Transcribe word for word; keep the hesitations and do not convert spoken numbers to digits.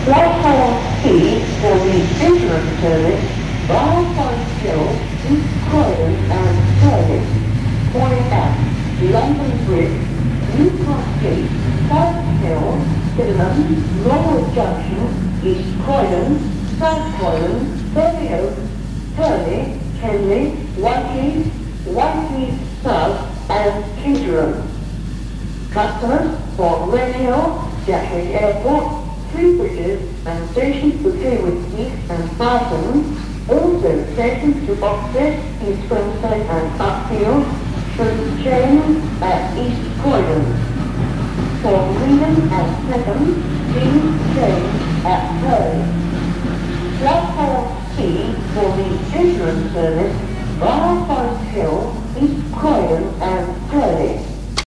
Platform C for the insurance service, via Forest Hill, East Croydon and Purley. Calling at London Bridge, Newcastle Gate, South Hill, Caterham, Norwood Junction, East Croydon, South Croydon, Berry Oak, Purley, Henley, Whiteheath, Whiteheath South and Caterham. Customers for Redhill, Gatwick Airport, Three Bridges and stations to Haywood East and Barton, also stations to Boxford, East Grimside and Upfield, should change at East Croydon. For Freedom and Peckham, please change at Purley. Platform C for the insurance service via Forest Hill, East Croydon and Purley.